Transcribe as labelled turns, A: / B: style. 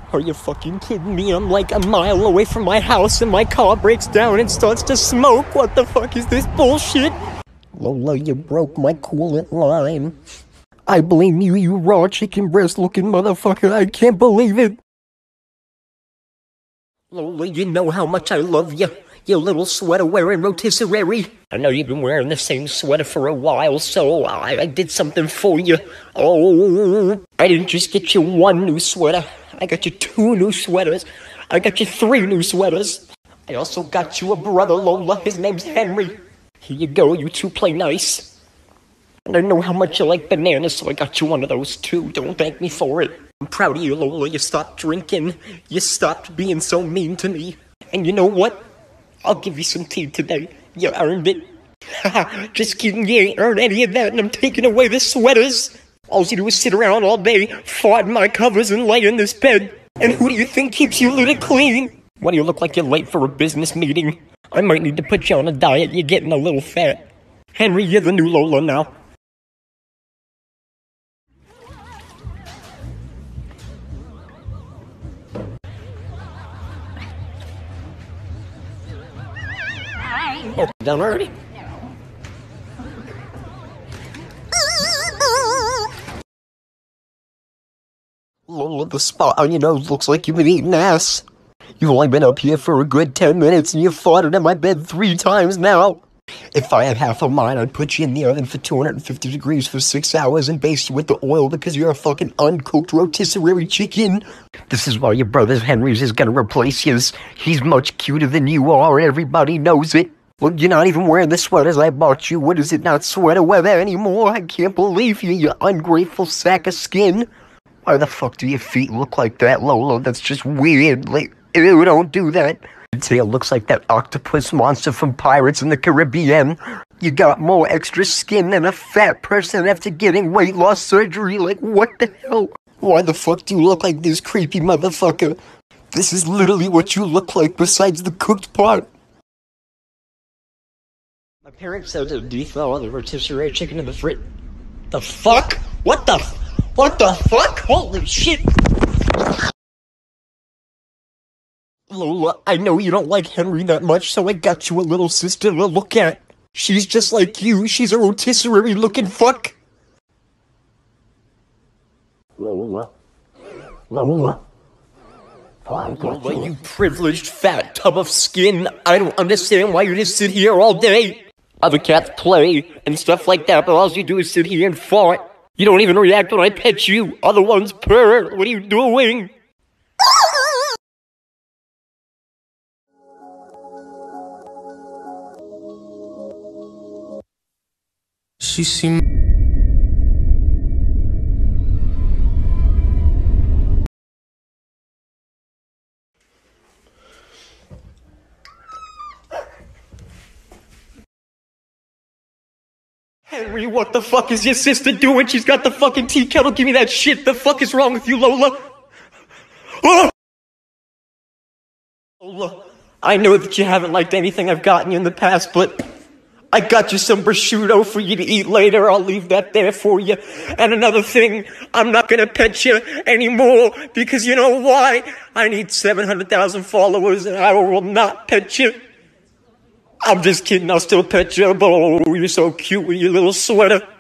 A: Are you fucking kidding me? I'm like a mile away from my house and my car breaks down and starts to smoke. What the fuck is this bullshit? Lola, you broke my coolant line. I blame you, you raw chicken breast looking motherfucker. I can't believe it. Lola, you know how much I love you. You little sweater wearing rotisserie. I know you've been wearing the same sweater for a while, so I did something for you. Oh, I didn't just get you one new sweater. I got you 2 new sweaters. I got you 3 new sweaters. I also got you a brother, Lola. His name's Henry. Here you go, you 2 play nice. And I know how much you like bananas, so I got you one of those too. Don't thank me for it. I'm proud of you, Lola. You stopped drinking. You stopped being so mean to me. And you know what? I'll give you some tea today. You earned it. Just kidding, you ain't earned any of that, and I'm taking away the sweaters. All you do is sit around all day, fart in my covers, and lay in this bed. And who do you think keeps you little clean? Why do you look like you're late for a business meeting? I might need to put you on a diet. You're getting a little fat. Henry, you're the new Lola now. Oh, done already? Lola, the spot on your nose looks like you've been eating ass. You've only been up here for a good 10 minutes and you've farted in my bed 3 times now. If I had half of mine, I'd put you in the oven for 250 degrees for 6 hours and baste you with the oil because you're a fucking uncooked rotisserie chicken. This is why your brother Henry's is gonna replace yours. He's much cuter than you are and everybody knows it. Well, you're not even wearing the sweaters I bought you. What is it, not sweater weather anymore? I can't believe you, you ungrateful sack of skin. Why the fuck do your feet look like that, Lola? That's just weird. Like, ew, don't do that. Your tail looks like that octopus monster from Pirates in the Caribbean. You got more extra skin than a fat person after getting weight loss surgery. Like, what the hell? Why the fuck do you look like this creepy motherfucker? This is literally what you look like besides the cooked part. My parents said to deflower the rotisserie chicken in the fridge. The fuck? What the fuck? Holy shit! Lola, I know you don't like Henry that much, so I got you a little sister to look at. She's just like you. She's a rotisserie looking fuck. Lola, you privileged fat tub of skin. I don't understand why you just sit here all day. Other cats play and stuff like that, but all you do is sit here and fart. You don't even react when I pet you. Other ones purr. What are you doing?
B: She seemed
A: Henry, what the fuck is your sister doing? She's got the fucking tea kettle. Give me that shit. The fuck is wrong with you, Lola? Oh! Lola, I know that you haven't liked anything I've gotten you in the past, but I got you some prosciutto for you to eat later. I'll leave that there for you. And another thing, I'm not gonna pet you anymore because you know why? I need 700,000 followers and I will not pet you. I'm just kidding, I'll still pet you, but oh, you're so cute with your little sweater.